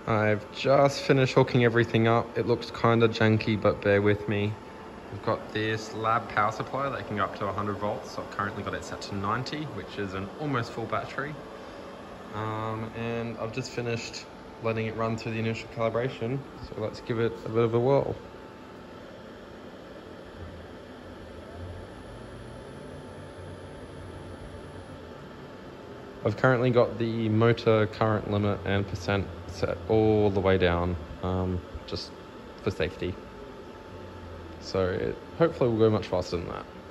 I've just finished hooking everything up. It looks kind of janky, but bear with me. We've got this lab power supply that can go up to 100 volts. So I've currently got it set to 90, which is an almost full battery. And I've just finished letting it run through the initial calibration. So let's give it a bit of a whirl. I've currently got the motor current limit and percent set all the way down, just for safety. So it hopefully will go much faster than that.